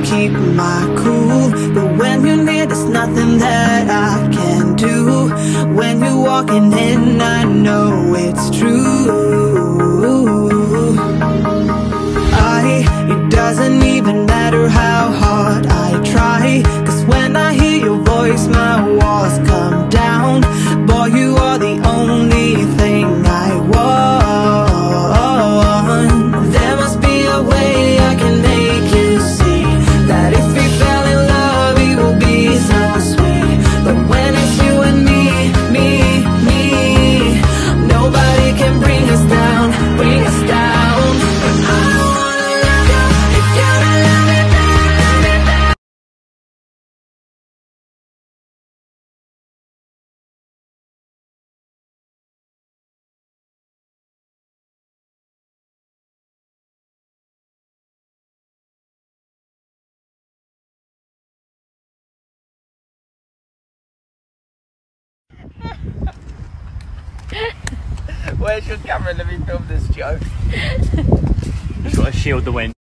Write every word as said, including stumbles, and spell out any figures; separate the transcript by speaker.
Speaker 1: keep my cool, but when you're near, there's nothing that I can do. When you're walking in, I know it's true. I, it doesn't even matter how hard I try, 'cause when I hear your voice, my walls come down. Boy, you are the only thing I want. There must be a way I can make you see that if we fell in love, it will be so sweet. But when it's you and me, me, me, nobody can bring us down, bring us down. I don't wanna love you if you don't love me back, love me back.
Speaker 2: Where's your camera? Let me film this joke.
Speaker 3: Just got to shield the wind.